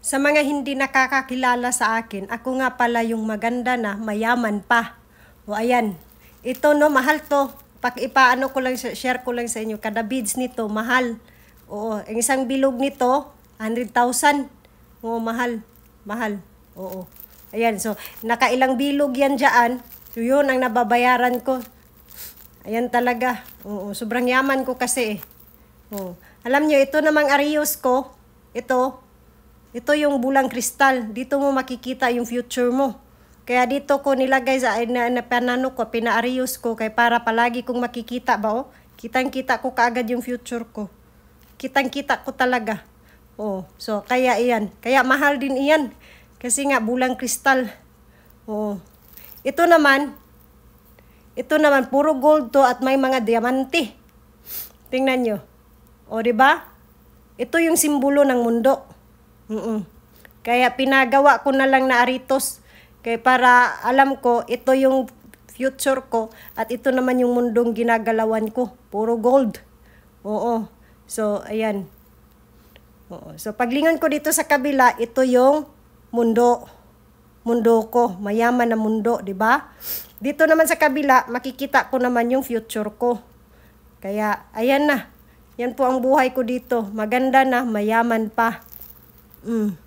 Sa mga hindi nakakakilala sa akin, ako nga pala yung maganda na mayaman pa. O ayan, ito no, mahal to. Ipaano ko lang, share ko lang sa inyo. Kada beads nito, mahal. Oo, ang isang bilog nito, 100,000. Oo, mahal. Mahal. Oo. Ayan, so nakailang bilog yan dyan. So yun ang nababayaran ko. Ayan talaga. Oo, sobrang yaman ko kasi eh. Oo. Alam nyo, ito namang Arios ko. Ito yung bulang kristal. Dito mo makikita yung future mo. Kaya dito ko nilagay sa panano ko, pinaarios ko. Kaya para palagi kong makikita ba oh. Kitang-kita ko kaagad yung future ko. Kitang-kita ko talaga. Oh, so kaya iyan. Kaya mahal din iyan. Kasi nga bulang kristal. Oh. Ito naman puro gold to at may mga diamante. Tingnan nyo. O, di ba? Ito yung simbolo ng mundo. Kaya pinagawa ko na lang na aritos. Kaya para alam ko, ito yung future ko at ito naman yung mundong ginagalawan ko. Puro gold. Oo. So, ayan. Oo. So, paglingon ko dito sa kabila, ito yung mundo. Mundo ko. Mayaman na mundo, di ba? Dito naman sa kabila, makikita ko naman yung future ko. Kaya, ayan na. Yan po ang buhay ko dito. Maganda na, mayaman pa.